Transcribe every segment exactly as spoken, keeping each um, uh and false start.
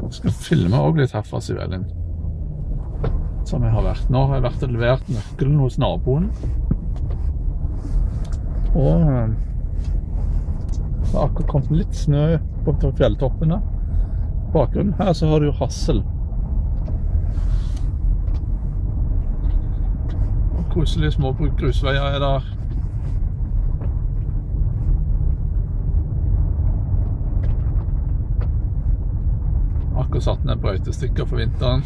Jeg skal filme også litt herfra, Sivelin. Som jeg har vært. Nå har jeg vært og levert nøkkelen hos naboen. Og det har akkurat kommet litt snø på fjelltoppene. Bakgrunnen her så har du jo Hassel. Og koselige små grusveier er der. Akkurat satt ned brøytestikker for vinteren.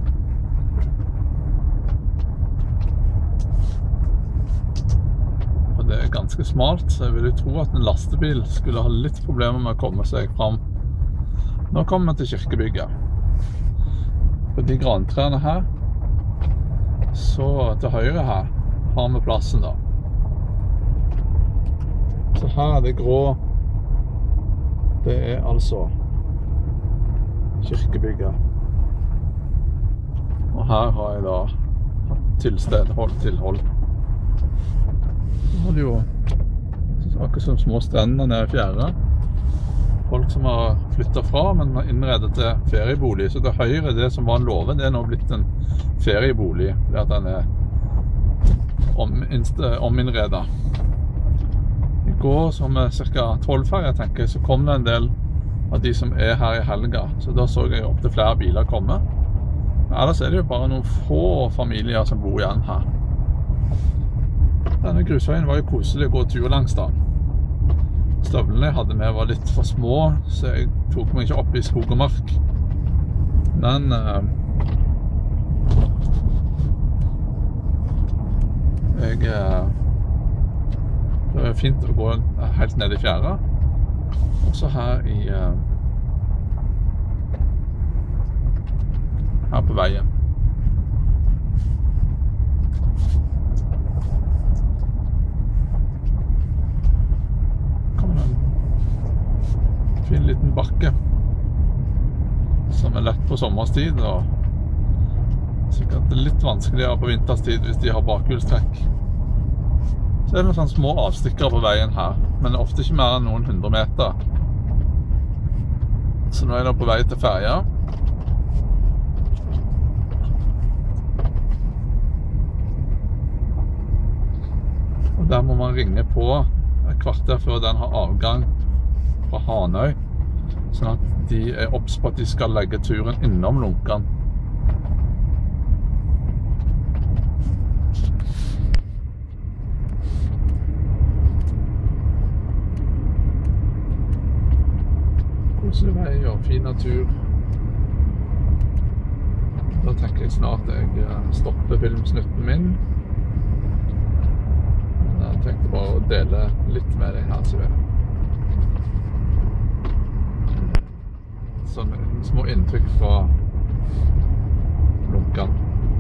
Og det er ganske smalt, så jeg vil jo tro at en lastebil skulle ha litt problemer med å komme seg fram. Nå kommer vi til kirkebygget. På de grantrærne her, så til høyre her, har vi plassen da. Så her er det grå. Det er altså kirkebygget. Og her har jeg da tilstedhold, tilhold. Så har det jo akkurat som små strender nede i fjære. Folk som har flyttet fra, men har innredet til feriebolig. Så til høyre, det som var en låve, det er nå blitt en feriebolig, fordi at den er om, ominnredet. I går, som er cirka tolv fer, jeg tenker, så kom det en del av de som er her i helga. Så da så jeg opp til flere biler komme. Men ellers er det jo bare noen få familier som bor igjen her. Denne grusveien var jo koselig å gå tur langs da. Støvlene jeg hadde med var litt for små, så jeg tok meg ikke opp i skog og mark. Men eh, jeg, eh, det var fint å gå helt ned i fjæra. Også her i uh, her på veien. Kommer en fin liten bakke som er lett på sommerstid og sikkert litt vanskeligere på vinterstid hvis de har bakhjulstrekk. Så er det noen sånne små avstikker på veien her, men ofte ikke mer enn noen hundre meter. Så nå er jeg da på vei til ferja. Og der må man ringe på et kvarter før den har avgang fra Hanøy, sånn at de er obs på at de skal legge turen innom Lonkan. Koselig vei og fin natur. Da tenker jeg snart jeg stopper filmsnutten min. Men jeg tenkte bare å dele litt med deg her, så vel. Sånne små inntrykk fra Lonkan.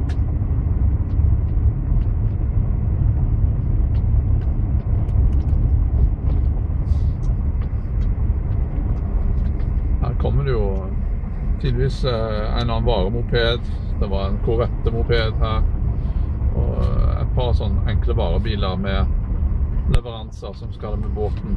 Kommer det jo tydeligvis en eller annen varemoped. Det var en Corvette-moped her. Og et par sånne enkle varebiler med leveranser som skal med båten.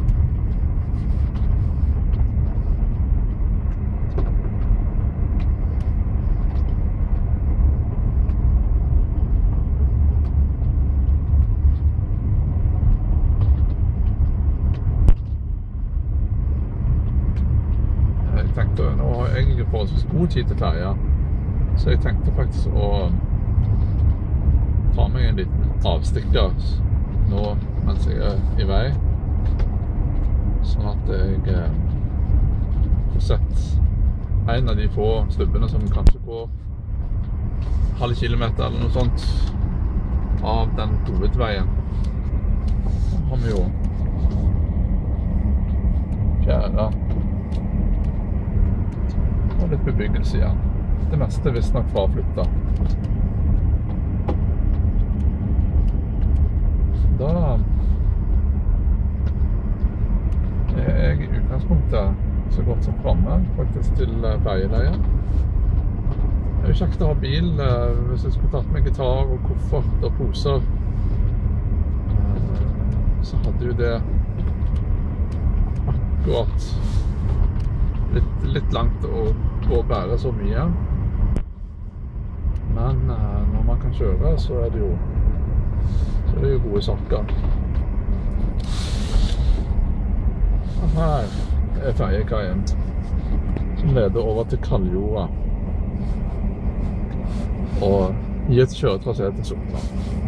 Nå har jeg egentlig forholdsvis god tid til ferja, så jeg tenkte faktisk å ta meg en liten avstikker nå mens jeg er i vei, sånn at jeg får sett en av de få stubbene som kanskje går halv kilometer eller noe sånt av den hovedveien. Nå har vi jo fjæra og litt bebyggelse igjen. Det meste er visst nok fraflyttet. Da er jeg i utgangspunktet så godt som fremme, faktisk til ferjeleie. Det er jo kjekt å ha bil hvis jeg skulle tatt med gitar og koffert og poser. Så hadde jo det akkurat litt, litt langt å gå og bære så mye. Men eh, når man kan kjøre, så er det jo, så er det jo gode saker. Og her er ferjekaien som leder over til Kalljorda og gir et kjøretrasé til Sortland.